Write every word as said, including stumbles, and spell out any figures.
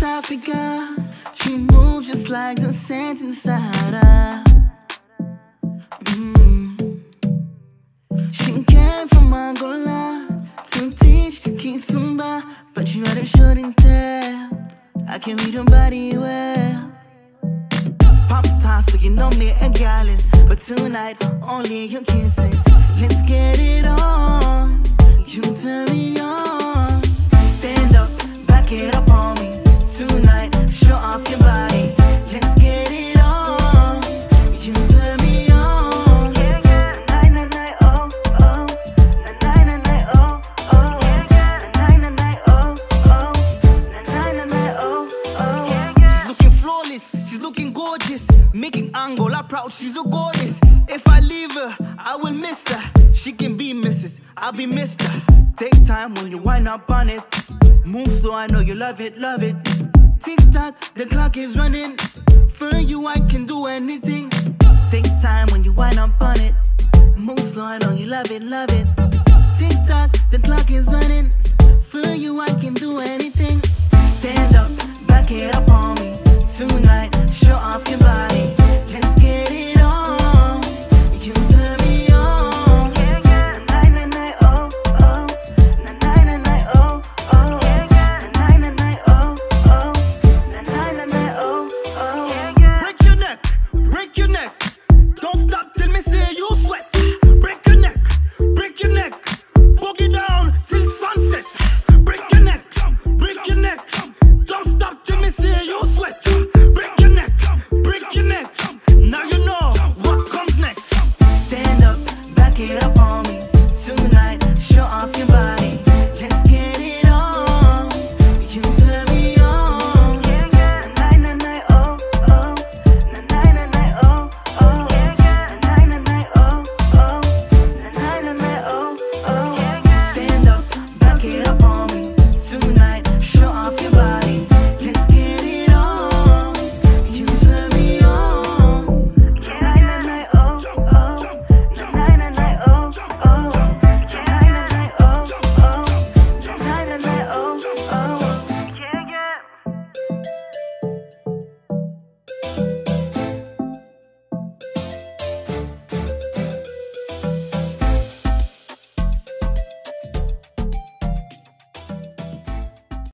Africa. She moves just like the sands in Sahara. Mm. She came from Angola to teach Kizomba, but you rather shouldn't tell. I can read your body well. Popstar, so you know me and gyalis, but tonight only your kisses. Let's get it on. You turn me on. Stand up, back it up on me. Tonight, show off your body. Let's get it on. You turn me on. Yeah, yeah. Nanaynanay Oh Oh. Nanaynanay Oh Oh. Nanaynanay Oh Oh. Nanaynanay Oh Oh. She's looking flawless, she's looking gorgeous, making Angola proud, she's a goddess. If I leave her, I will miss her. She can be Missus, I'll be Mister Take time when you wind up on it. Move slow, I know you love it, love it. Tick tock, the clock is running. For you, I can do anything. Take time when you wind up on it. Move slow, I know you love it, love it. Tick tock, the clock is running. For you, I can do anything. Stand up, back it up on me.